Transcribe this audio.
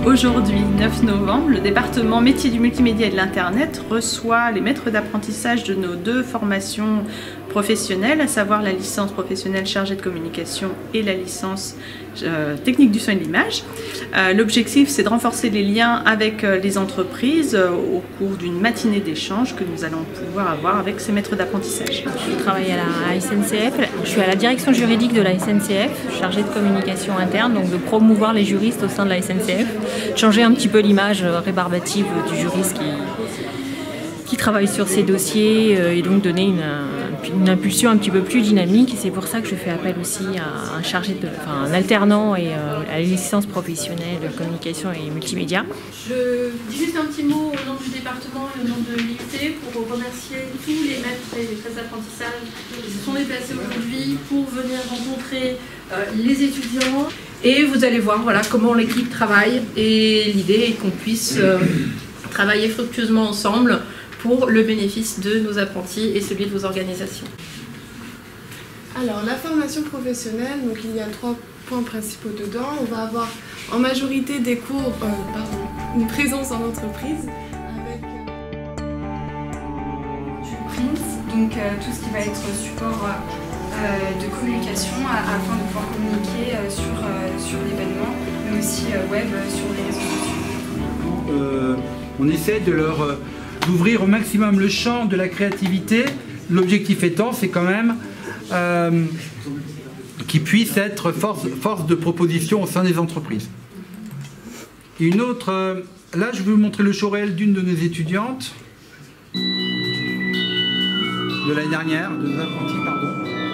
Aujourd'hui, 9 novembre, le département métier du multimédia et de l'Internet reçoit les maîtres d'apprentissage de nos deux formations professionnelles, à savoir la licence professionnelle chargée de communication et la licence technique du son et de l'image. L'objectif, c'est de renforcer les liens avec les entreprises au cours d'une matinée d'échange que nous allons pouvoir avoir avec ces maîtres d'apprentissage. Je travaille à la SNCF, je suis à la direction juridique de la SNCF, chargée de communication interne, donc de promouvoir les juristes au sein de la SNCF, changer un petit peu l'image rébarbative du juriste qui travaille sur ces dossiers et donc donner une impulsion un petit peu plus dynamique. Et c'est pour ça que je fais appel aussi à un alternant et à la licence professionnelle de communication et multimédia. Je dis juste un petit mot au nom du département et au nom de l'IUT pour remercier tous les maîtres et les maîtresses d'apprentissage qui se sont déplacés aujourd'hui pour venir rencontrer les étudiants. Et vous allez voir voilà, comment l'équipe travaille, et l'idée est qu'on puisse travailler fructueusement ensemble pour le bénéfice de nos apprentis et celui de vos organisations. Alors, la formation professionnelle, donc il y a 3 points principaux dedans. On va avoir en majorité des cours, une présence en entreprise avec du print, donc tout ce qui va être support de communication afin de pouvoir communiquer sur l'événement, mais aussi web sur les réseaux sociaux. On essaie d'ouvrir au maximum le champ de la créativité. L'objectif étant, c'est quand même qu'ils puissent être force de proposition au sein des entreprises. Et une autre, là je vais vous montrer le show réel d'une de nos étudiantes, de l'année dernière, de nos apprentis, pardon.